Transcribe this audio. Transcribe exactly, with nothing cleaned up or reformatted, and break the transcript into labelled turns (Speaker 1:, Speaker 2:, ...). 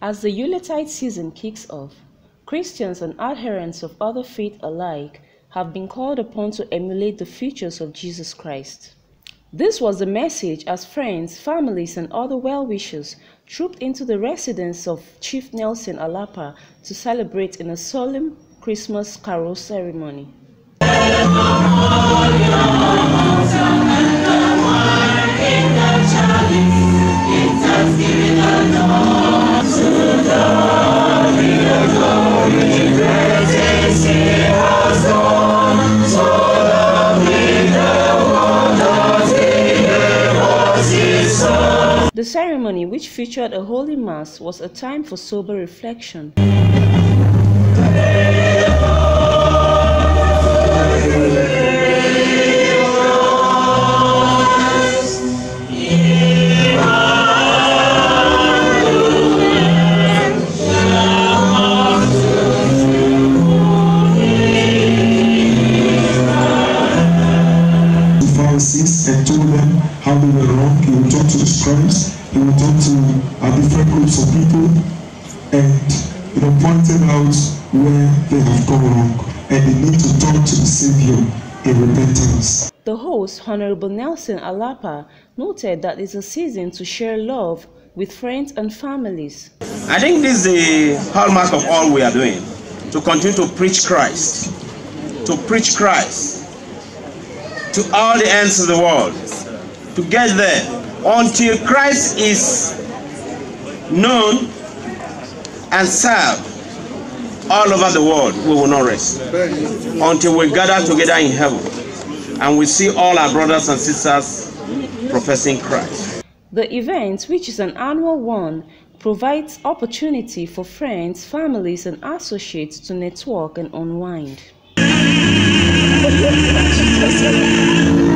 Speaker 1: As the Yuletide season kicks off, Christians and adherents of other faiths alike have been called upon to emulate the features of Jesus Christ. This was the message as friends, families, and other well-wishers trooped into the residence of Chief Nelson Alapa to celebrate in a solemn Christmas carol ceremony. The ceremony, which featured a holy mass, was a time for sober reflection.
Speaker 2: And told them how they were wrong. He would talk to the scribes, he would talk to uh, different groups of people, and you know, pointed out where they have gone wrong, and they need to talk to the Savior in repentance.
Speaker 1: The host, Honorable Nelson Alapa, noted that it's a season to share love with friends and families.
Speaker 3: I think this is the hallmark of all we are doing, to continue to preach Christ, to preach Christ to all the ends of the world, to get there. Until Christ is known and served all over the world, we will not rest. Until we gather together in heaven and we see all our brothers and sisters professing Christ.
Speaker 1: The event, which is an annual one, provides opportunity for friends, families, and associates to network and unwind.